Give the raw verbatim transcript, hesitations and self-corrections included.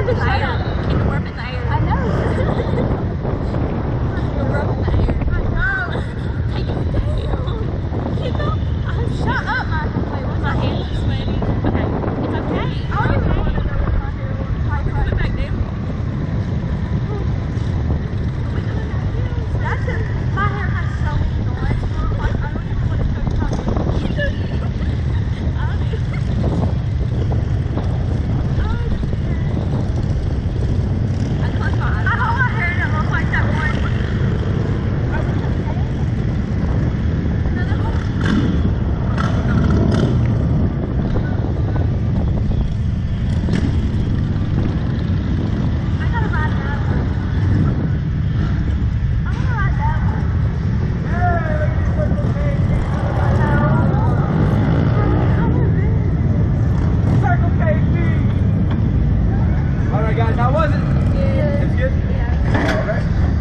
the air. Keep it warm in the air. I know. You're warm in the air. I know. Take it down. Keep up. Oh, shut up, my wait, what's my hands are sweaty. Okay. It's okay. I don't even want to know what my hair looks like. Put it back down. That's it. My hair has so many knots. Like, I don't even want to show you how to You do you. I don't even. I close my eyes. I hold my hair and it looks like that one. I gotta ride that one. I wanna ride that one. Circle K G. All right, guys. How was it? Yeah. It's good. Yeah. All right.